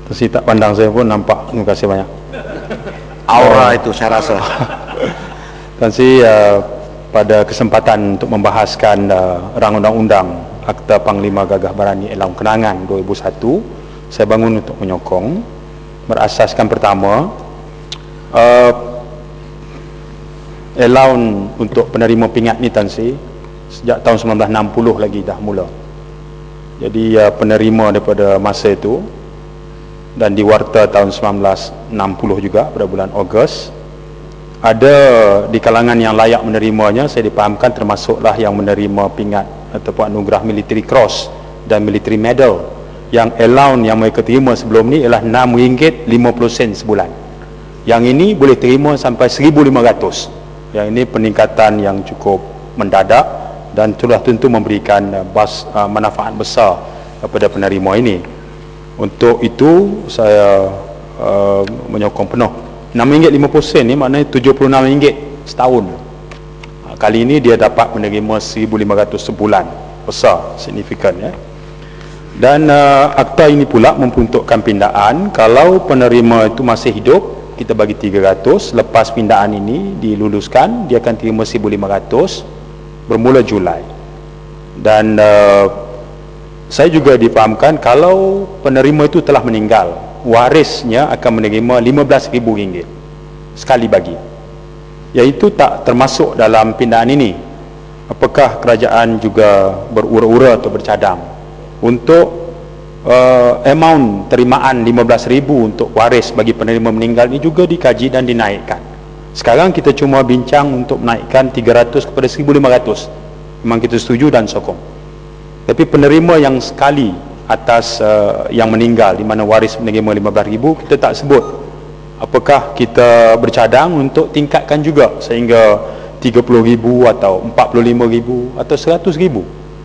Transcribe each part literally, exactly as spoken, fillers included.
Terus tak pandang saya pun nampak. Terima kasih banyak. Aura itu saya rasa. Tan Sri, uh, pada kesempatan untuk membahaskan uh, rang undang-undang Akta Panglima Gagah Berani Elaun Kenangan dua ribu satu, saya bangun untuk menyokong berasaskan pertama, uh, elaun untuk penerima pingat ni Tan Sri sejak tahun sembilan belas enam puluh lagi dah mula. Jadi uh, penerima daripada masa itu, dan diwarta tahun sembilan belas enam puluh juga pada bulan Ogos. Ada di kalangan yang layak menerimanya, saya dipahamkan termasuklah yang menerima pingat ataupun anugerah Military Cross dan Military Medal. Yang allowance yang mereka terima sebelum ni ialah enam ringgit lima puluh sen sebulan. Yang ini boleh terima sampai seribu lima ratus. Yang ini peningkatan yang cukup mendadak dan sudah tentu memberikan uh, bas, uh, manfaat besar kepada penerima ini. Untuk itu saya uh, menyokong penuh. enam ringgit lima puluh sen ni maknanya tujuh puluh enam ringgit setahun. Kali ini dia dapat menerima seribu lima ratus sebulan. Besar, signifikan ya. Dan uh, akta ini pula memperuntukkan pindaan. Kalau penerima itu masih hidup, kita bagi tiga ratus. Lepas pindaan ini diluluskan, dia akan terima seribu lima ratus bermula Julai. Dan uh, saya juga difahamkan kalau penerima itu telah meninggal, warisnya akan menerima lima belas ribu ringgit sekali bagi, iaitu tak termasuk dalam pindaan ini. Apakah kerajaan juga berura-ura atau bercadang untuk uh, amount terimaan lima belas ribu untuk waris bagi penerima meninggal ini juga dikaji dan dinaikkan. Sekarang kita cuma bincang untuk menaikkan tiga ratus kepada seribu lima ratus. Memang kita setuju dan sokong. Tapi penerima yang sekali atas uh, yang meninggal, di mana waris menerima lima belas ribu, kita tak sebut. Apakah kita bercadang untuk tingkatkan juga sehingga tiga puluh ribu atau empat puluh lima ribu atau seratus ribu,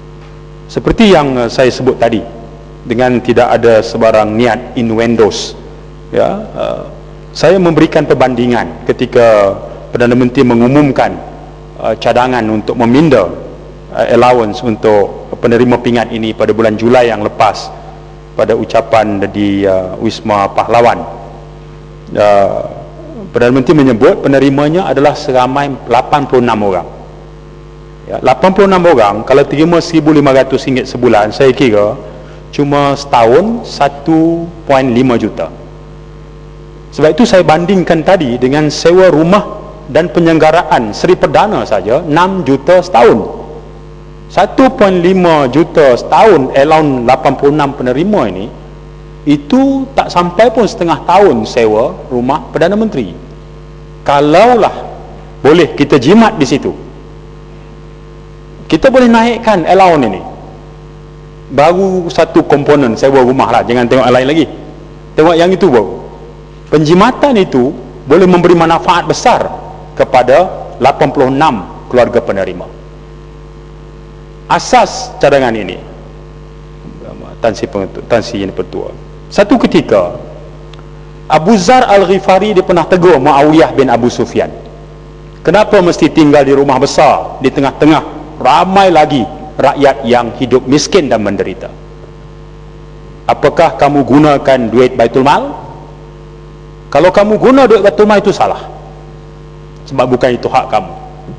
seperti yang uh, saya sebut tadi, dengan tidak ada sebarang niat innuendos ya. Uh, saya memberikan perbandingan ketika Perdana Menteri mengumumkan uh, cadangan untuk meminda uh, allowance untuk penerima pingat ini pada bulan Julai yang lepas, pada ucapan di uh, Wisma Pahlawan. uh, Perdana Menteri menyebut penerimanya adalah seramai lapan puluh enam orang ya, lapan puluh enam orang. Kalau terima seribu lima ratus ringgit sebulan, saya kira cuma setahun satu perpuluhan lima juta. Sebab itu saya bandingkan tadi dengan sewa rumah dan penyelenggaraan Seri Perdana saja enam juta setahun. Satu perpuluhan lima juta setahun allowance lapan puluh enam penerima ini, itu tak sampai pun setengah tahun sewa rumah Perdana Menteri. Kalaulah boleh kita jimat di situ, kita boleh naikkan allowance ini. Baru satu komponen sewa rumah lah, jangan tengok yang lain lagi, tengok yang itu baru. Penjimatan itu boleh memberi manfaat besar kepada lapan puluh enam keluarga penerima. Asas cadangan ini, Tan Sri Pengetua, Tan Sri yang Pertua, satu ketika Abu Zar Al-Ghifari dia pernah tegur Muawiyah bin Abu Sufyan, kenapa mesti tinggal di rumah besar di tengah-tengah ramai lagi rakyat yang hidup miskin dan menderita? Apakah kamu gunakan duit Baitul Mal? Kalau kamu guna duit Baitul Mal itu salah, sebab bukan itu hak kamu.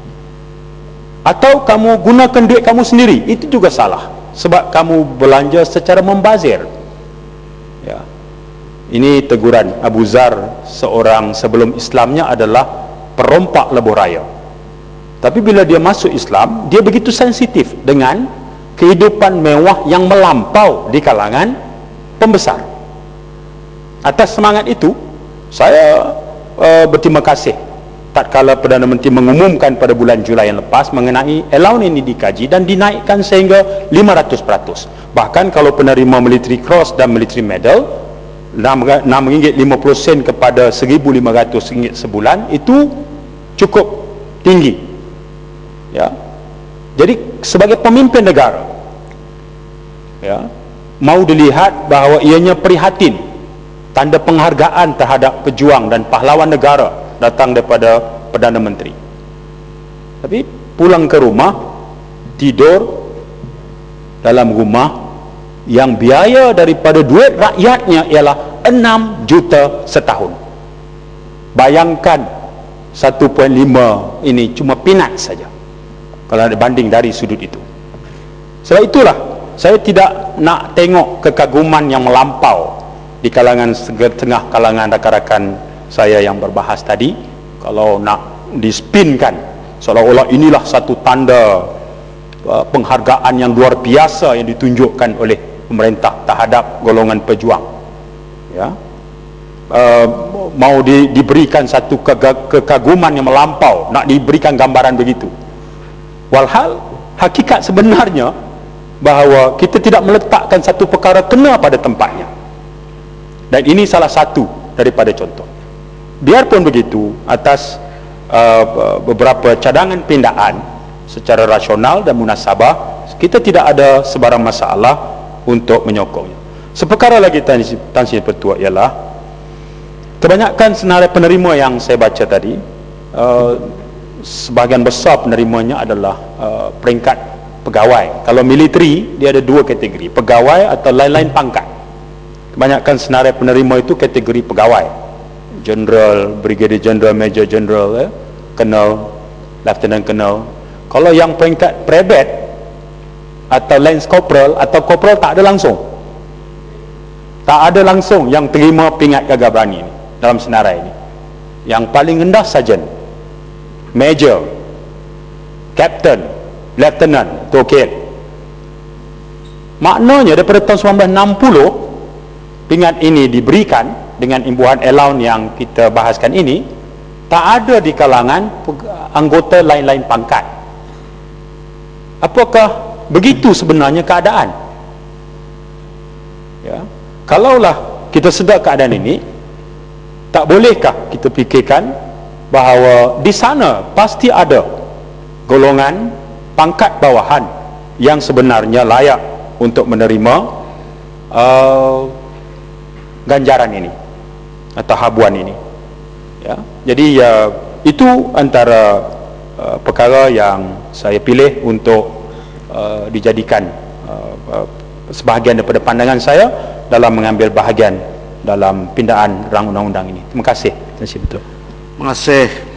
Atau kamu gunakan duit kamu sendiri, itu juga salah, sebab kamu belanja secara membazir ya. Ini teguran Abu Zar, seorang sebelum Islamnya adalah perompak lebuh raya, tapi bila dia masuk Islam, dia begitu sensitif dengan kehidupan mewah yang melampau di kalangan pembesar. Atas semangat itu, saya uh, berterima kasih tatkala Perdana Menteri mengumumkan pada bulan Julai yang lepas mengenai allowance ini dikaji dan dinaikkan sehingga lima ratus peratus. Bahkan kalau penerima Military Cross dan Military Medal, enam ringgit lima puluh sen kepada seribu lima ratus ringgit sebulan, itu cukup tinggi ya. Jadi sebagai pemimpin negara ya, mau dilihat bahawa ianya prihatin, tanda penghargaan terhadap pejuang dan pahlawan negara datang daripada Perdana Menteri. Tapi pulang ke rumah, tidur dalam rumah yang biaya daripada duit rakyatnya ialah enam juta setahun. Bayangkan satu perpuluhan lima ini cuma peanut saja kalau dibanding dari sudut itu. Sebab itulah saya tidak nak tengok kekaguman yang melampau di kalangan setengah kalangan rakan-rakan saya yang berbahas tadi. Kalau nak dispinkan seolah-olah inilah satu tanda uh, penghargaan yang luar biasa yang ditunjukkan oleh pemerintah terhadap golongan pejuang, ya, uh, mau di, diberikan satu kekaguman yang melampau, nak diberikan gambaran begitu. Walhal hakikat sebenarnya bahawa kita tidak meletakkan satu perkara kena pada tempatnya, dan ini salah satu daripada contoh. Biarpun begitu, atas uh, beberapa cadangan pindaan secara rasional dan munasabah, kita tidak ada sebarang masalah untuk menyokongnya. Seperkara lagi Tan Sri Pertua ialah kebanyakan senarai penerima yang saya baca tadi, uh, sebahagian besar penerimanya adalah uh, peringkat pegawai. Kalau militeri, dia ada dua kategori, pegawai atau lain-lain pangkat. Kebanyakan senarai penerima itu kategori pegawai, general, brigadier general, major general, eh, colonel, lieutenant colonel. Kalau yang peringkat private atau lance corporal atau corporal, tak ada langsung tak ada langsung yang terima pingat gagah berani ini dalam senarai ini. Yang paling rendah sarjan, major, captain, lieutenant, tu okey. Maknanya daripada tahun sembilan belas enam puluh pingat ini diberikan dengan imbuhan allowance yang kita bahaskan ini, tak ada di kalangan anggota lain-lain pangkat. Apakah begitu sebenarnya keadaan? Ya, kalaulah kita sedar keadaan ini, tak bolehkah kita fikirkan bahawa di sana pasti ada golongan pangkat bawahan yang sebenarnya layak untuk menerima uh, ganjaran ini atau habuan ini, ya. Jadi uh, itu antara uh, perkara yang saya pilih untuk uh, dijadikan uh, uh, sebahagian daripada pandangan saya dalam mengambil bahagian dalam pindaan rang undang-undang ini. Terima kasih. Terima kasih betul. Terima kasih